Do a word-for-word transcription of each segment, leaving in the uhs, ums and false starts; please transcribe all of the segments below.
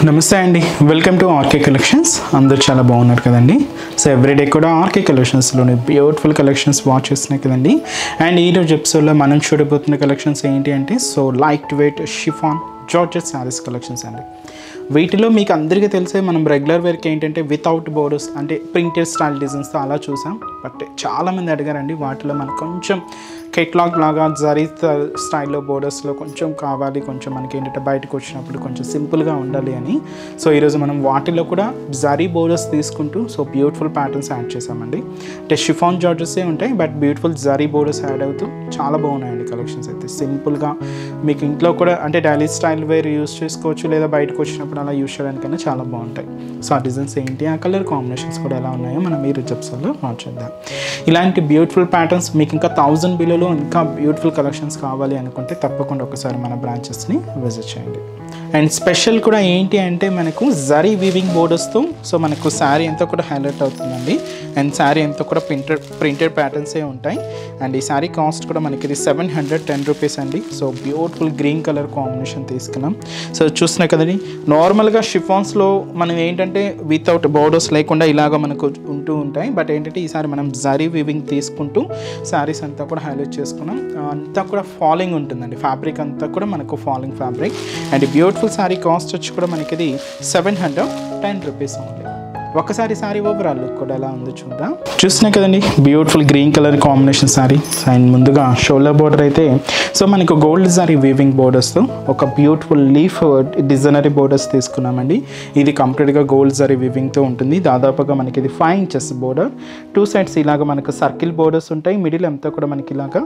నమస్తే అండి, welcome to RK collections. అందరూ చాలా బాగున్నారు కదండి. సో ఎవ్రీడే కూడా ఆర్కే కలెక్షన్స్లోని బ్యూటిఫుల్ కలెక్షన్స్ వాచ్ చేస్తున్నాయి కదండి. అండ్ ఈరోజు ఎపిసోడ్లో మనం చూడబోతున్న కలెక్షన్స్ ఏంటి అంటే so light weight chiffon georgette sarees collections అండి. వీటిలో మీకు అందరికీ తెలిసే మనం రెగ్యులర్ వేర్కి ఏంటంటే వితౌట్ బోర్డర్స్ అంటే ప్రింటెడ్ స్టైల్ డిజైన్స్తో అలా చూసాం. బట్ చాలామంది అడిగారండి వాటిలో మనకు కొంచెం కేట్లాగ్ లాగా జరీ స్టైల్లో బోర్డర్స్లో కొంచెం కావాలి, కొంచెం మనకి ఏంటంటే బయటకు వచ్చినప్పుడు కొంచెం సింపుల్గా ఉండాలి అని. సో ఈరోజు మనం వాటిలో కూడా జరీ బోర్డర్స్ తీసుకుంటూ సో బ్యూటిఫుల్ ప్యాటర్న్స్ యాడ్ చేసామండి. అంటే షిఫాన్ జార్జెసే ఉంటాయి but beautiful zari borders add అవుతూ చాలా బాగున్నాయండి కలెక్షన్స్ అయితే. సింపుల్గా మీకు ఇంట్లో కూడా అంటే డైలీ స్టైల్ వేర్ యూస్ చేసుకోవచ్చు, లేదా బయటకు వచ్చినప్పుడు అలా యూస్ చేయడానికైనా చాలా బాగుంటాయి. సో ఆ డిజైన్స్ ఏంటి, ఆ కలర్ కాంబినేషన్స్ కూడా ఎలా ఉన్నాయో మనం ఈ రిజెప్సల్లో మార్చేద్దాం. ఇలాంటి బ్యూటిఫుల్ ప్యాటర్న్స్ మీకు ఇంకా థౌజండ్ బిలోలో ఇంకా బ్యూటిఫుల్ కలెక్షన్స్ కావాలి అనుకుంటే తప్పకుండా ఒకసారి మన బ్రాంచెస్ని విజిట్ చేయండి. అండ్ స్పెషల్ కూడా ఏంటి అంటే మనకు జరీ వీవింగ్ బోర్డర్స్తో సో మనకు శారీ అంతా కూడా హైలైట్ అవుతుందండి. అండ్ శారీ అంతా కూడా ప్రింటెడ్ ప్రింటెడ్ ప్యాటర్న్సే ఉంటాయి. అండ్ ఈ శారీ కాస్ట్ కూడా మనకి ఇది సెవెన్ హండ్రెడ్ టెన్ రూపీస్ అండి. So beautiful green colour combination తీసుకున్నాం. సో చూస్తున్నాయి కదండి, నార్మల్గా షిఫాన్స్లో మనం ఏంటంటే వితౌట్ బోర్డర్స్ లేకుండా ఇలాగ మనకు ఉంటూ ఉంటాయి. బట్ ఏంటంటే ఈసారి మనం జరీ వీవింగ్ తీసుకుంటూ శారీస్ అంతా కూడా హైలైట్ చేసుకున్నాం. అంతా కూడా ఫాలింగ్ ఉంటుందండి, ఫ్యాబ్రిక్ అంతా కూడా మనకు falling fabric. And beautiful saree cost వచ్చి కూడా మనకి ఇది సెవెన్ హండ్రెడ్ టెన్ రూపీస్ ఉంది. ఒకసారి శారీ ఓవరాల్ లుక్ కూడా ఎలా ఉందో చూద్దాం. చూస్తున్నాయి కదండి, beautiful green colour combination sari. And ముందుగా షోల్డర్ బోర్డర్ అయితే సో మనకు గోల్డ్ జరీ వీవింగ్ బోర్డర్స్తో ఒక బ్యూటిఫుల్ లీఫ్ డిజైనరీ బోర్డర్స్ తీసుకున్నామండి. ఇది కంప్లీట్గా గోల్డ్ జరీ వీవింగ్తో ఉంటుంది. దాదాపుగా మనకి ఇది five inches border. Two sides ఇలాగ మనకు సర్కిల్ బోర్డర్స్ ఉంటాయి. మిడిల్ అంతా కూడా మనకి ఇలాగా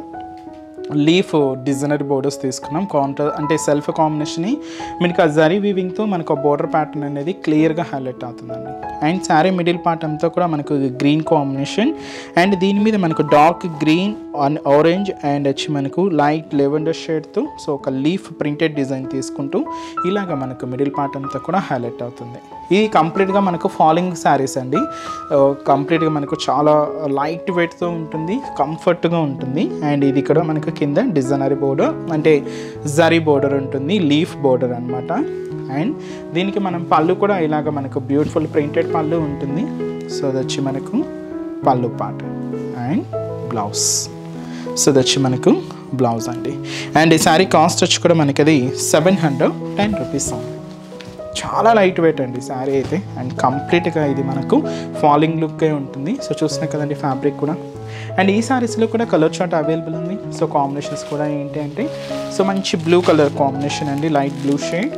లీఫ్ డిజైనరీ బోర్డర్స్ తీసుకున్నాం. కాంట్రా అంటే సెల్ఫ్ కాంబినేషన్ మనకి ఆ జరీ వీవింగ్తో మనకు బోర్డర్ ప్యాటర్న్ అనేది క్లియర్గా హైలైట్ అవుతుందండి. అండ్ శారీ మిడిల్ పార్ట్ అంతా కూడా మనకు గ్రీన్ కాంబినేషన్. అండ్ దీని మీద మనకు dark green and orange and వచ్చి మనకు లైట్ లెవెండర్ షేడ్తో సో ఒక లీఫ్ ప్రింటెడ్ డిజైన్ తీసుకుంటూ ఇలాగ మనకు మిడిల్ పార్ట్ అంతా కూడా హైలైట్ అవుతుంది. ఇది కంప్లీట్గా మనకు ఫాలింగ్ శారీస్ అండి. కంప్లీట్గా మనకు చాలా లైట్ వెయిట్తో ఉంటుంది, కంఫర్ట్గా ఉంటుంది. అండ్ ఇది కూడా మనకు కింద డిజైనరీ బోర్డర్ అంటే జరీ బోర్డర్ ఉంటుంది, లీఫ్ బోర్డర్ అనమాట. అండ్ దీనికి మనం పళ్ళు కూడా ఇలాగ మనకు బ్యూటిఫుల్ ప్రింటెడ్ పళ్ళు ఉంటుంది. సో అది వచ్చి మనకు పళ్ళు పార్ట్ అండ్ బ్లౌజ్. సో అది వచ్చి మనకు బ్లౌజ్ అండి. అండ్ ఈ శారీ కాస్ట్ వచ్చి కూడా మనకి అది సెవెన్ హండ్రెడ్ టెన్ రూపీస్ ఉంది. చాలా లైట్ వెయిట్ అండి శారీ అయితే. అండ్ కంప్లీట్గా ఇది మనకు ఫాలింగ్ లుక్కే ఉంటుంది. సో చూస్తున్నాయి కదండి ఫ్యాబ్రిక్ కూడా. అండ్ ఈ శారీస్లో కూడా కలర్ చార్ట్ అవైలబుల్ ఉంది. సో కాంబినేషన్స్ కూడా ఏంటి అంటే సో మంచి బ్లూ కలర్ కాంబినేషన్ అండి, light blue shade.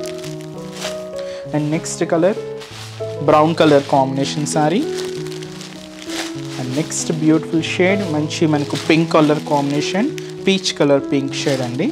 And next colour brown colour combination sari. And next beautiful shade మంచి మనకు pink colour combination, peach colour pink shade అండి.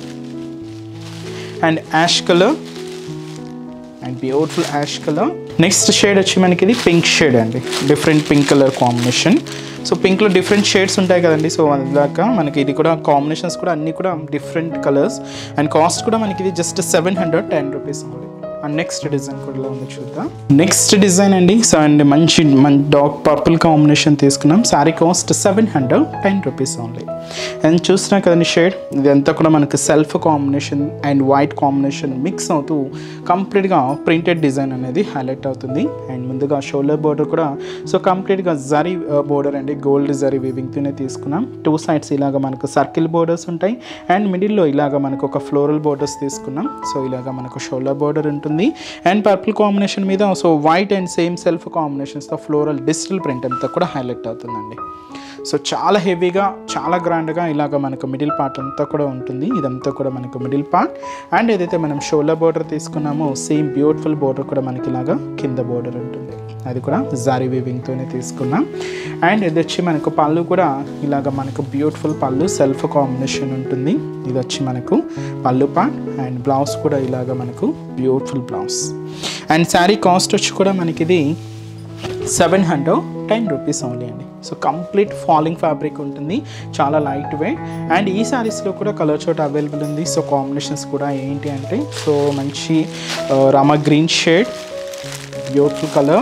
And ash colour and beautiful ash colour. Next shade వచ్చి మనకి ఇది pink shade అండి, different pink colour combination. So పింక్లో different shades ఉంటాయి కదండి. సో అలాగా మనకి ఇది కూడా కాంబినేషన్స్ కూడా అన్నీ కూడా డిఫరెంట్ కలర్స్. అండ్ కాస్ట్ కూడా మనకి ఇది just seven hundred ten rupees ఉంది. అండ్ నెక్స్ట్ డిజైన్ కూడా ఉంది చూద్దాం. నెక్స్ట్ డిజైన్ అండి. సో అండ్ మంచి మంచి డార్క్ పర్పుల్ కాంబినేషన్ తీసుకున్నాం. Sari cost seven hundred ten rupees only. And చూస్తున్నా కదండి షేడ్, ఇదంతా కూడా మనకు self combination and white combination mix అవుతూ కంప్లీట్గా ప్రింటెడ్ డిజైన్ అనేది హైలైట్ అవుతుంది. అండ్ ముందుగా షోల్డర్ బోర్డర్ కూడా సో కంప్లీట్గా జరీ బోర్డర్ అండి, గోల్డ్ జరీ వీవింగ్తోనే తీసుకున్నాం. టూ సైడ్స్ ఇలాగ మనకు సర్కిల్ బోర్డర్స్ ఉంటాయి. అండ్ మిడిల్లో ఇలాగ మనకు ఒక ఫ్లోరల్ బోర్డర్స్ తీసుకున్నాం. సో ఇలాగ మనకు షోల్డర్ బోర్డర్ ఉంటుంది. అండ్ పర్పుల్ కాంబినేషన్ మీద so white and same self కాంబినేషన్స్తో ఫ్లోరల్ డిజిటల్ ప్రింట్ అంతా కూడా హైలైట్ అవుతుందండి. సో చాలా హెవీగా చాలా గ్రాండ్గా ఇలాగ మనకు మిడిల్ పార్ట్ అంతా కూడా ఉంటుంది. ఇదంతా కూడా మనకు మిడిల్ పార్ట్. అండ్ ఏదైతే మనం షోల్డర్ బోర్డర్ తీసుకున్నామో సేమ్ బ్యూటిఫుల్ బోర్డర్ కూడా మనకి ఇలాగా కింద బోర్డర్ ఉంటుంది. అది కూడా జరీ వీవింగ్తోనే తీసుకున్నాం. అండ్ ఇది వచ్చి మనకు పళ్ళు కూడా ఇలాగ మనకు బ్యూటిఫుల్ పళ్ళు సెల్ఫ్ కాంబినేషన్ ఉంటుంది. ఇది వచ్చి మనకు పళ్ళు పార్ట్. అండ్ బ్లౌజ్ కూడా ఇలాగ మనకు beautiful blouse. And sari cost వచ్చి కూడా మనకి ఇది seven hundred ten rupees only అండి. సో కంప్లీట్ ఫాలింగ్ ఫ్యాబ్రిక్ ఉంటుంది, చాలా లైట్ వెయిట్. అండ్ ఈ శారీస్లో కూడా కలర్ చార్ట్ అవైలబుల్ ఉంది. సో కాంబినేషన్స్ కూడా ఏంటి అంటే సో మంచి Rama green shade, beautiful colour.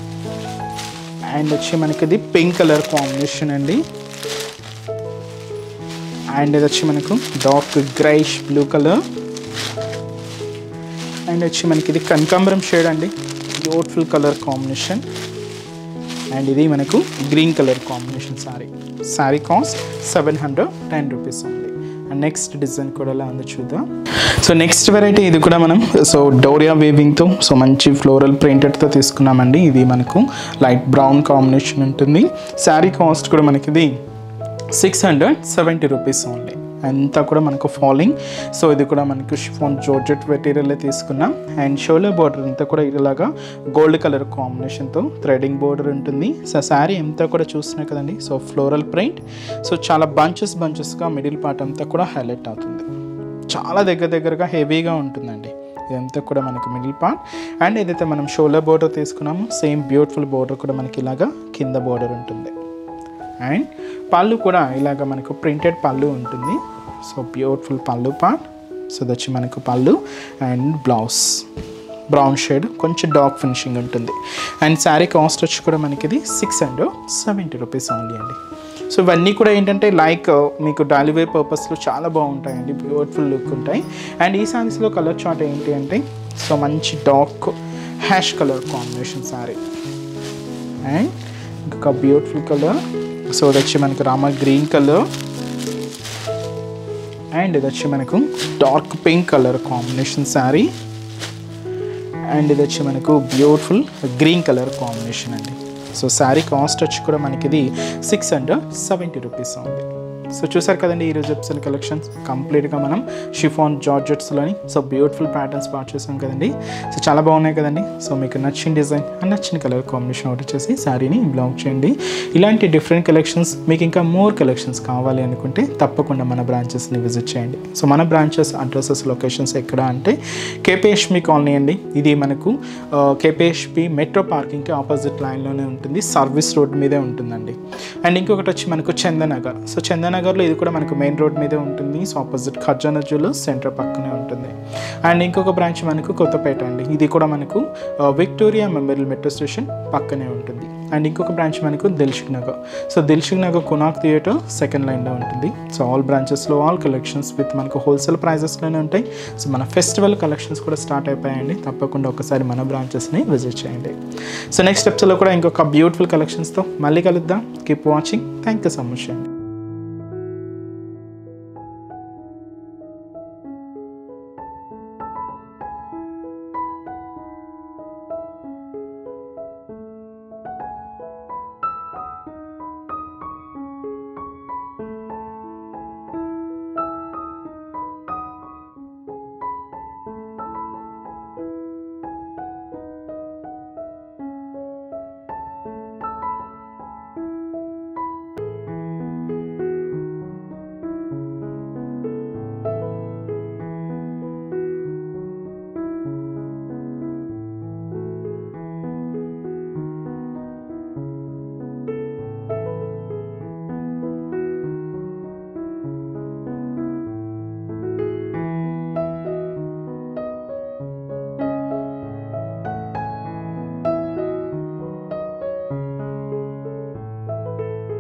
And వచ్చి మనకి ఇది పింక్ కలర్ కాంబినేషన్ అండి. అండ్ ఇది వచ్చి మనకు dark greyish blue colour. And వచ్చి మనకి ఇది కనకాంబరం షేడ్ అండి, బ్యూటిఫుల్ కలర్ కాంబినేషన్. అండ్ ఇది మనకు green colour combination sari. Sari cost seven hundred ten rupees ఉంది. అండ్ నెక్స్ట్ డిజైన్ కూడా ఎలా ఉందో చూద్దాం. సో నెక్స్ట్ వెరైటీ ఇది కూడా మనం సో డోరియా వేవింగ్తో సో మంచి ఫ్లోరల్ ప్రింటెడ్తో తీసుకున్నామండి. ఇది మనకు లైట్ బ్రౌన్ కాంబినేషన్ ఉంటుంది. శారీ కాస్ట్ కూడా మనకి ఇది six hundred seventy rupees only. అంతా కూడా మనకు ఫాలింగ్. సో ఇది కూడా మనకు షిఫాన్ జార్జెట్ మెటీరియల్లో తీసుకున్నాం. అండ్ షోలో బార్డర్ అంతా కూడా ఇలాగా గోల్డ్ కలర్ కాంబినేషన్తో థ్రెడింగ్ బార్డర్ ఉంటుంది. సో శారీ అంతా కూడా చూస్తున్నాయి కదండి, సో ఫ్లోరల్ ప్రింట్. సో చాలా బంచెస్ బంచెస్గా మిడిల్ పార్ట్ అంతా కూడా హైలైట్ అవుతుంది. చాలా దగ్గర దగ్గరగా హెవీగా ఉంటుందండి ఇదంతా కూడా మనకు మిడిల్ పార్ట్. అండ్ ఏదైతే మనం షోలో బార్డర్ తీసుకున్నామో సేమ్ బ్యూటిఫుల్ బార్డర్ కూడా మనకి ఇలాగా కింద బార్డర్ ఉంటుంది. అండ్ పళ్ళు కూడా ఇలాగ మనకు ప్రింటెడ్ పళ్ళు ఉంటుంది. So beautiful pallu part. So దచ్చి మనకు pallu and blouse brown shade కొంచెం డార్క్ ఫినిషింగ్ ఉంటుంది. అండ్ శారీ కాస్ట్ వచ్చి కూడా మనకి ఇది six hundred seventy rupees only అండి. సో ఇవన్నీ కూడా ఏంటంటే లైక్ మీకు డైలీ వేర్ పర్పస్లో చాలా బాగుంటాయండి, బ్యూటిఫుల్ లుక్ ఉంటాయి. అండ్ ఈ శారీస్లో కలర్ చార్ట్ ఏంటి అంటే సో మంచి dark ash colour combination sari. And ఇంకొక బ్యూటిఫుల్ కలర్. సో ఇది వచ్చి మనకు రామా గ్రీన్ కలర్. అండ్ ఇది వచ్చి మనకు dark pink colour combination sari. And ఇది వచ్చి మనకు బ్యూటిఫుల్ గ్రీన్ కలర్ కాంబినేషన్ అండి. సో శారీ కాస్ట్ వచ్చి కూడా మనకి ఇది సిక్స్ హండ్రెడ్ సెవెంటీ రూపీస్ ఉంది. సో చూసారు కదండి ఈరోజు ఎపిసోడ్ కలెక్షన్స్ కంప్లీట్గా మనం షిఫాన్ జార్జెట్స్లోని సో బ్యూటిఫుల్ ప్యాటర్న్స్ పాటు చేసాం కదండి. సో చాలా బాగున్నాయి కదండి. సో మీకు నచ్చిన డిజైన్ అండ్ నచ్చిన కలర్ కాంబినేషన్ ఆర్డర్ చేసి శారీని బ్లాక్ చేయండి. ఇలాంటి డిఫరెంట్ కలెక్షన్స్ మీకు ఇంకా మోర్ కలెక్షన్స్ కావాలి అనుకుంటే తప్పకుండా మన బ్రాంచెస్ని విజిట్ చేయండి. సో మన బ్రాంచెస్ అడ్రసెస్ లొకేషన్స్ ఎక్కడ అంటే కేపీహెచ్పి కాలనీ అండి. ఇది మనకు కేపీహెచ్పి మెట్రో పార్కింగ్కి ఆపోజిట్ లైన్లోనే ఉంటుంది, సర్వీస్ రోడ్ మీదే ఉంటుందండి. అండ్ ఇంకొకటి వచ్చి మనకు చందనగర్. సో చందనగర్లో ఇది కూడా మనకు మెయిన్ రోడ్ మీదే ఉంటుంది. So opposite Khazana jewellers centre పక్కనే ఉంటుంది. అండ్ ఇంకొక బ్రాంచ్ మనకు కొత్తపేట అండి. ఇది కూడా మనకు విక్టోరియా మెమోరియల్ మెట్రో స్టేషన్ పక్కనే ఉంటుంది. అండ్ ఇంకొక బ్రాంచ్ మనకు Dilsukhnagar. So Dilsukhnagar Konark theatre second లైన్లో ఉంటుంది. సో ఆల్ బ్రాంచెస్లో ఆల్ కలెక్షన్స్ విత్ మనకు హోల్సేల్ ప్రైజెస్లోనే ఉంటాయి. సో మన ఫెస్టివల్ కలెక్షన్స్ కూడా స్టార్ట్ అయిపోయాయండి. తప్పకుండా ఒకసారి మన బ్రాంచెస్ని విజిట్ చేయండి. సో నెక్స్ట్ స్టెప్స్లో కూడా ఇంకొక బ్యూటిఫుల్ కలెక్షన్స్తో మళ్ళీ కలుద్దాం. Keep watching. Thank you so much అండి.